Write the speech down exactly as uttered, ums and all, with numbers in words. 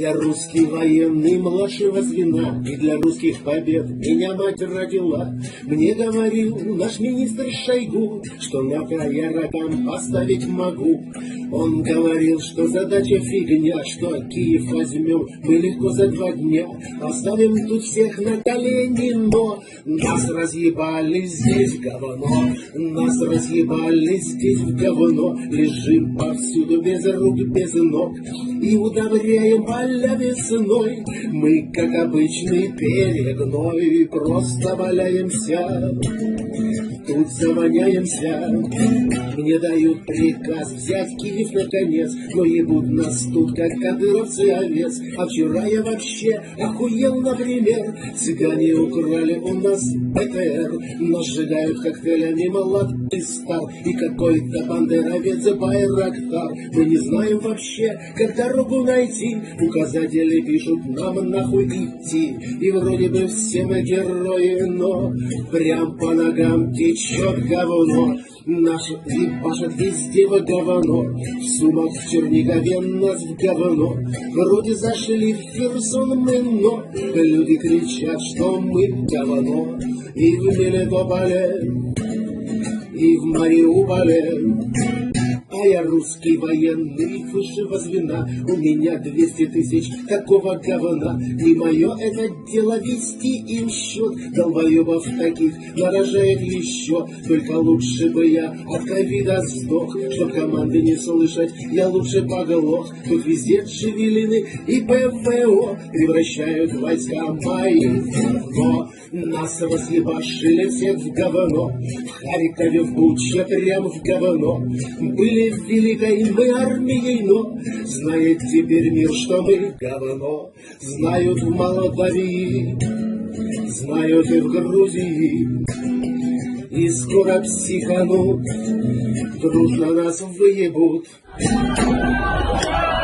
Я русский военный младшего звена, и для русских побед меня мать родила. Мне говорил наш министр Шойгу, что НАТО я ракам поставить могу. Он говорил, что задача фигня, что Киев возьмем мы легко за два дня. Оставим тут всех на колени, но нас разъебали здесь говно. Нас разъебали здесь в говно. Лежим повсюду без рук, без ног и удобряем поля весной. Мы, как обычный перегной, просто валяемся, тут завоняемся. Мне дают приказ взять Киев наконец, но ебут нас тут, как кадыровцы овец. А вчера я вообще охуел, например. Цыгане украли у нас БТР, но сжигают коктейлями молодой стар. И какой-то бандеровец Байрактар. Мы не знаем вообще, как дорогу найти. Указатели пишут нам нахуй идти. И вроде бы все мы герои, но прям по ногам течет говно. Наш ебашит везде в говно. В Сумах, в Чернигове нас в говно. Вроде зашли в Херсон мы, но люди кричат, что мы говно. И в Мелитополе, и в Мариуполе. А я русский военный высшего звена. У меня двести тысяч такого говна. Не мое это дело вести им счет. Долбоебов таких нарожает еще. Только лучше бы я от ковида сдох. Чтоб команды не слышать, я лучше поглох. Тут везде джавелины и ПВО превращают войска мои в говно. Нас разъебашили всех в говно. В Харькове, в Буче, прям в говно. Были в великой мы армией, но знает теперь мир, что мы говно. Знают в Молдавии, знают и в Грузии. И скоро психанут, дружно нас выебут.